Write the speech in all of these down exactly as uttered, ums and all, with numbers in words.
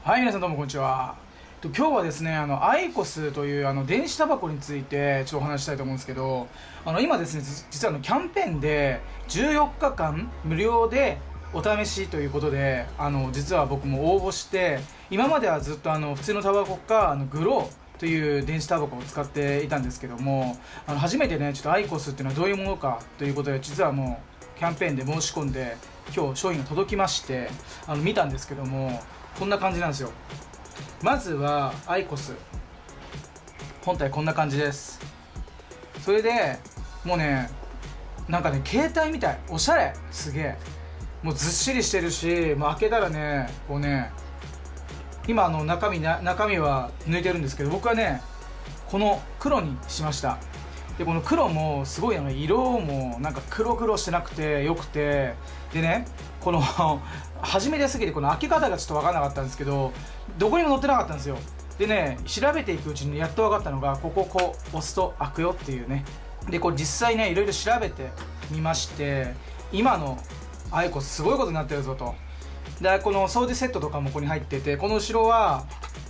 はい、皆さんどうもこんにちは。と今日はですね、あのアイコスというあの電子タバコについてちょっとお話ししたいと思うんですけど、あの今ですね、実はあのキャンペーンでじゅうよっかかん無料でお試しということで、あの実は僕も応募して、今まではずっとあの普通のタバコかあのグローという電子タバコを使っていたんですけども、あの初めてね、ちょっとアイコスっていうのはどういうものかということで、実はもうキャンペーンで申し込んで今日商品が届きまして、あの見たんですけども、こんな感じなんですよ。まずはアイコス本体こんな感じです。それでもうね、なんかね、携帯みたい、おしゃれ、すげえ、もうずっしりしてるし、もう開けたらね、こうね、今あの中身な中身は抜いてるんですけど、僕はねこの黒にしました。でこの黒もすごい、ね、色もなんか黒々してなくてよくて、でね、この初めてすぎてこの開け方がちょっと分からなかったんですけど、どこにも載ってなかったんですよ。でね、調べていくうちにやっと分かったのが、こここう押すと開くよっていうね。でこれ実際ねいろいろ調べてみまして、今のアイコスすごいことになってるぞと。でこの掃除セットとかもここに入ってて、この後ろは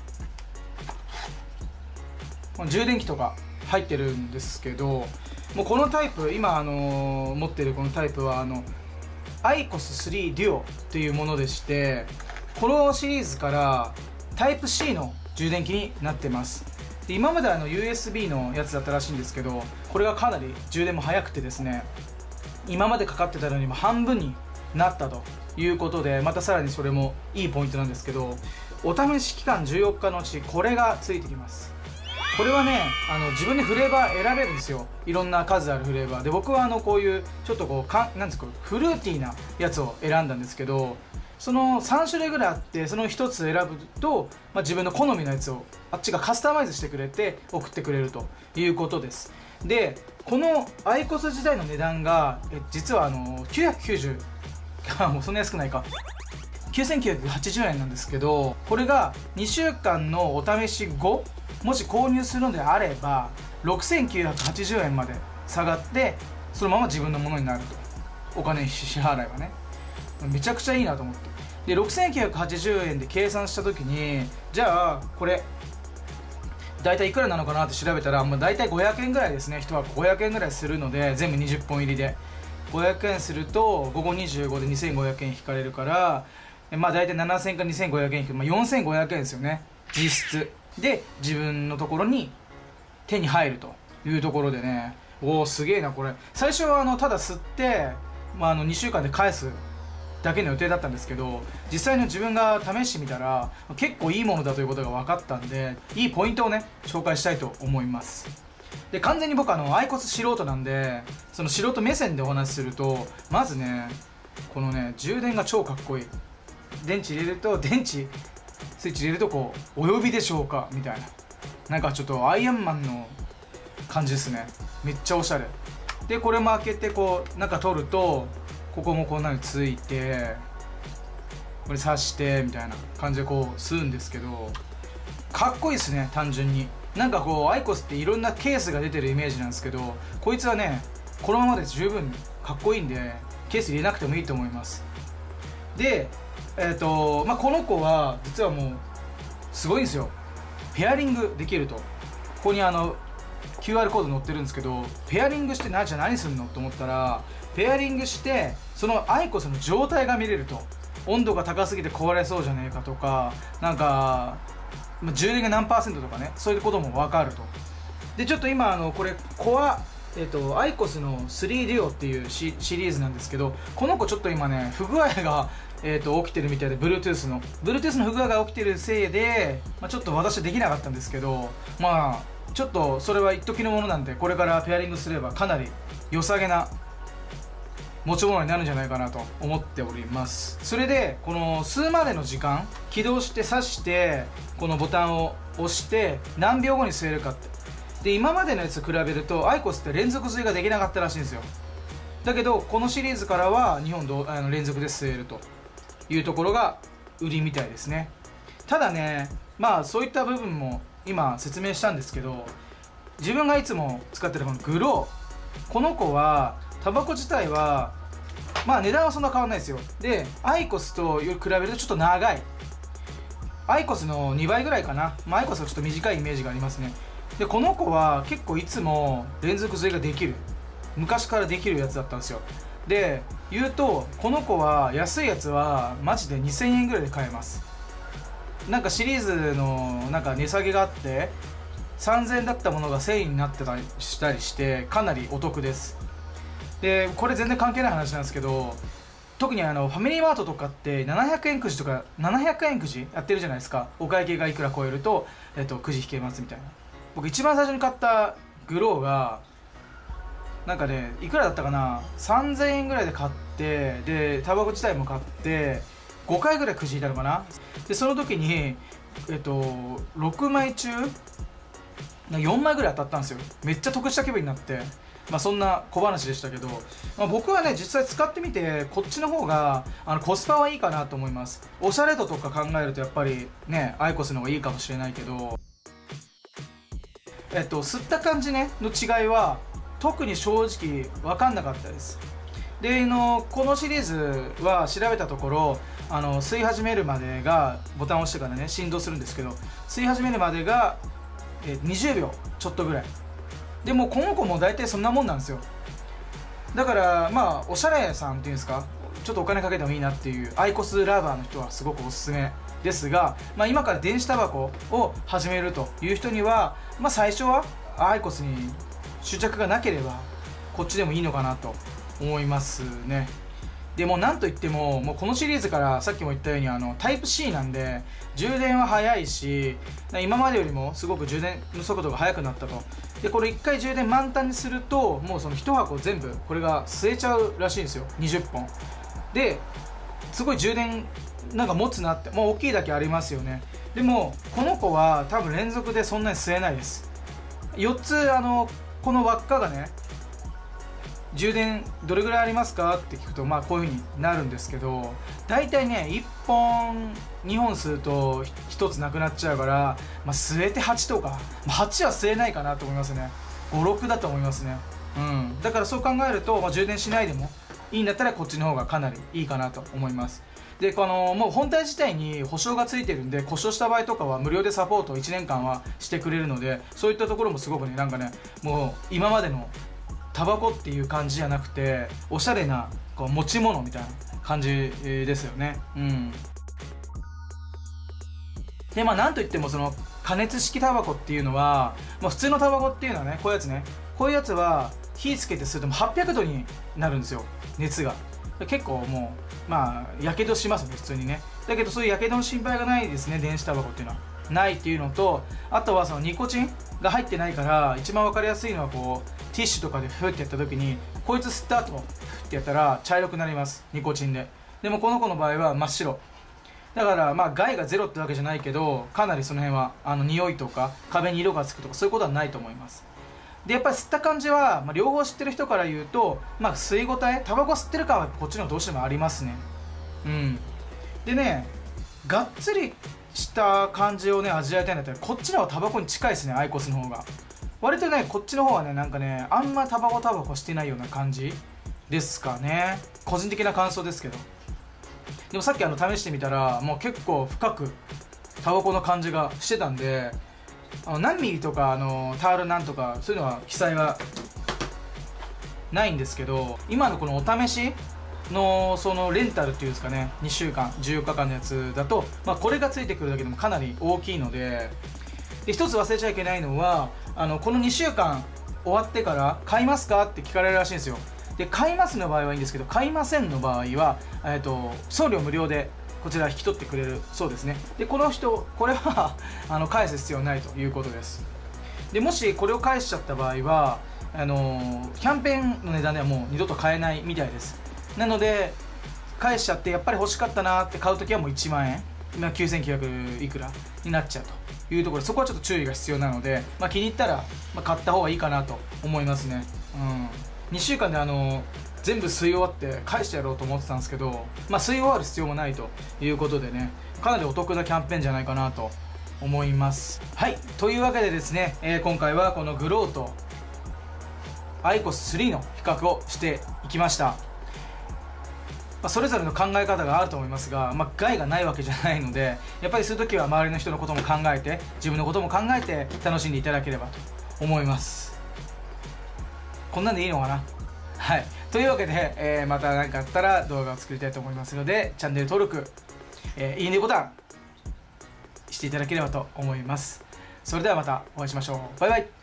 この充電器とか入ってるんですけど、もうこのタイプ、今あのー、持ってるこのタイプはあのアイコススリーデュオっていうものでして、このシリーズからタイプ シー の充電器になってます。で今まであの ユーエスビー のやつだったらしいんですけど、これがかなり充電も速くてですね、今までかかってたのにも半分になったということで、またさらにそれもいいポイントなんですけど、お試し期間じゅうよっかのうちこれがついてきます。これはね、あの自分でフレーバー選べるんですよ。いろんな数あるフレーバーで、僕はあのこういうちょっとこうかなんですか、フルーティーなやつを選んだんですけど、そのさんしゅるいぐらいあって、そのひとつ選ぶと、まあ、自分の好みのやつをあっちがカスタマイズしてくれて送ってくれるということです。でこのアイコス自体の値段がえ実はあのきゅうひゃくきゅうじゅうもうそんな安くないか、きゅうせんきゅうひゃくはちじゅうえんなんですけど、これがにしゅうかんのお試し後、もし購入するのであればろくせんきゅうひゃくはちじゅうえんまで下がって、そのまま自分のものになると。お金支払いはね、めちゃくちゃいいなと思って。でろくせんきゅうひゃくはちじゅうえんで計算した時に、じゃあこれ大体いくらなのかなって調べたら、もう大体ごひゃくえんぐらいですね。いち箱ごひゃくえんぐらいするので、全部にじゅっぽん入りでごひゃくえんするとごごにじゅうごでにせんごひゃくえん引かれるから、まあ大体ななせんかにせんごひゃくえん引く、まあ、よんせんごひゃくえんですよね、実質で自分のところに手に入るというところでね、おおすげえなこれ。最初はあのただ吸って、まあ、あのにしゅうかんで返すだけの予定だったんですけど、実際の自分が試してみたら結構いいものだということが分かったんで、いいポイントをね紹介したいと思います。で完全に僕あのアイコス素人なんで、その素人目線でお話しすると、まずねこのね充電が超かっこいい。電池入れると、電池スイッチ入れるとこうお呼びでしょうかみたいな、なんかちょっとアイアンマンの感じですね。めっちゃおしゃれで、これも開けてこう中取ると、ここもこんなについて、これ刺してみたいな感じでこう吸うんですけど、かっこいいですね。単純になんかこうアイコスっていろんなケースが出てるイメージなんですけど、こいつはねこのままで十分かっこいいんで、ケース入れなくてもいいと思います。でえーとまあ、この子は実はもうすごいんですよ。ペアリングできると。ここにあの キューアール コード載ってるんですけど、ペアリングしてなじゃあ何するのと思ったら、ペアリングしてそのアイコスの状態が見れると。温度が高すぎて壊れそうじゃねえかとか、なんか充電が何パーセントとかね、そういうことも分かると。でちょっと今あのこれコアえー、とアイコスのスリーデュオっていうシリーズなんですけど、この子ちょっと今ね不具合が、えー、と起きてるみたいで、 Bluetooth の Bluetooth の不具合が起きてるせいで、まあ、ちょっと私はできなかったんですけど、まあちょっとそれは一時のものなんで、これからペアリングすればかなり良さげな持ち物になるんじゃないかなと思っております。それでこの吸うまでの時間、起動して挿してこのボタンを押して何秒後に吸えるかって。で今までのやつと比べるとアイコスって連続吸いができなかったらしいんですよ。だけどこのシリーズからはにほんどあの連続で吸えるというところが売りみたいですね。ただね、まあそういった部分も今説明したんですけど、自分がいつも使ってるこのグロー、この子はタバコ自体はまあ値段はそんな変わらないですよ。でアイコスと比べるとちょっと長いアイコスのにばいぐらいかな、まあ、アイコスはちょっと短いイメージがありますね。でこの子は結構いつも連続釣りができる、昔からできるやつだったんですよ。で言うとこの子は安いやつはマジでにせんえんぐらいで買えます。なんかシリーズのなんか値下げがあってさんぜんえんだったものがせんえんになってたりしたりしてかなりお得です。でこれ全然関係ない話なんですけど、特にあのファミリーマートとかってななひゃくえんくじとかななひゃくえんくじやってるじゃないですか。お会計がいくら超えると、えっと、くじ引けますみたいな。僕一番最初に買ったグローがなんかねいくらだったかな、さんぜんえんぐらいで買って、でタバコ自体も買ってごかいぐらいくじ引いたのかな。でその時にえっとろくまい中よんまいぐらい当たったんですよ。めっちゃ得した気分になって、まあそんな小話でしたけど、まあ、僕はね実際使ってみてこっちの方があのコスパはいいかなと思います。おしゃれ度とか考えるとやっぱりねアイコスの方がいいかもしれないけど、えっと吸った感じねの違いは特に正直分かんなかったです。でのこのシリーズは調べたところ、あの吸い始めるまでがボタンを押してからね振動するんですけど、吸い始めるまでがえにじゅうびょうちょっとぐらいで、もうこの子も大体そんなもんなんですよ。だからまあおしゃれさんっていうんですか、ちょっとお金かけてもいいなっていうアイコスラバーの人はすごくおすすめですが、まあ、今から電子タバコを始めるという人には、まあ、最初はアイコスに執着がなければこっちでもいいのかなと思いますね。でもなんといってももうこのシリーズからさっきも言ったようにあのタイプ シー なんで充電は早いし、今までよりもすごく充電の速度が速くなったと。でこれいっかい充電満タンにするともうそのいち箱全部これが吸えちゃうらしいんですよ。にじゅっぽんですごい充電なんか持つなって、もう大きいだけありますよね。でもこの子は多分連続でそんなに吸えないです。よっつあのこの輪っかがね充電どれぐらいありますかって聞くとまあこういう風になるんですけど、大体ねいっぽんにほん吸うとひとつなくなっちゃうから、まあ、吸えてはちとか、まあ、はちは吸えないかなと思いますね。ご、ろくだと思いますね。うんだからそう考えると、まあ、充電しないでもいいんだったらこっちの方がかなりいいかなと思います。でこのもう本体自体に保証がついてるんで、故障した場合とかは無料でサポートをいちねんかんはしてくれるので、そういったところもすごくねなんかねもう今までのタバコっていう感じじゃなくておしゃれなこう持ち物みたいな感じですよね。うんでまあなんといってもその加熱式タバコっていうのは、まあ、普通のタバコっていうのはねこういうやつねこういうやつは火つけて吸うともはっぴゃくどになるんですよ、熱が。結構もうまあやけどしますね普通にね。だけどそういうやけどの心配がないですね電子タバコっていうのは。ないっていうのと、あとはそのニコチンが入ってないから一番分かりやすいのはこうティッシュとかでフーってやった時にこいつ吸った後フーってやったら茶色くなります、ニコチンで。でもこの子の場合は真っ白だからまあ害がゼロってわけじゃないけど、かなりその辺はあの匂いとか壁に色がつくとかそういうことはないと思います。でやっぱり吸った感じは、まあ、両方知ってる人から言うと、まあ、吸い応えタバコ吸ってる感はこっちの方がどうしてもありますね。うんでねがっつりした感じをね味わいたいんだったらこっちの方がタバコに近いですね、アイコスの方が。割とねこっちの方はねなんかねあんまタバコタバコしてないような感じですかね、個人的な感想ですけど。でもさっきあの試してみたらもう結構深くタバコの感じがしてたんで、あの何ミリとかあのタールなんとかそういうのは記載がないんですけど、今のこのお試しのそのレンタルっていうんですかねにしゅうかんじゅうよっかかんのやつだと、まあ、これがついてくるだけでもかなり大きいので、で一つ忘れちゃいけないのはあのこのにしゅうかん終わってから買いますかって聞かれるらしいんですよ。で買いますの場合はいいんですけど買いませんの場合は、えー、と送料無料でこちら引き取ってくれるそうですね。でこの人これはあの返す必要ないということです。でもしこれを返しちゃった場合はあのキャンペーンの値段ではもう二度と買えないみたいです。なので返しちゃってやっぱり欲しかったなって買うときはもういちまんえん、今きゅうせんきゅうひゃくいくらになっちゃうというところで、そこはちょっと注意が必要なので、まあ、気に入ったら、まあ、買った方がいいかなと思いますね。うんにしゅうかんであの全部吸い終わって返してやろうと思ってたんですけど、まあ、吸い終わる必要もないということでねかなりお得なキャンペーンじゃないかなと思います。はいというわけでですね、えー、今回はこのグローとアイコススリーの比較をしていきました。 まあ、それぞれの考え方があると思いますが、まあ、害がないわけじゃないので、やっぱりそういう時は周りの人のことも考えて、自分のことも考えて楽しんでいただければと思います。こんなんでいいのかな。はい、というわけで、えー、また何かあったら動画を作りたいと思いますので、チャンネル登録、えー、いいねボタンしていただければと思います。それではまたお会いしましょう。バイバイ。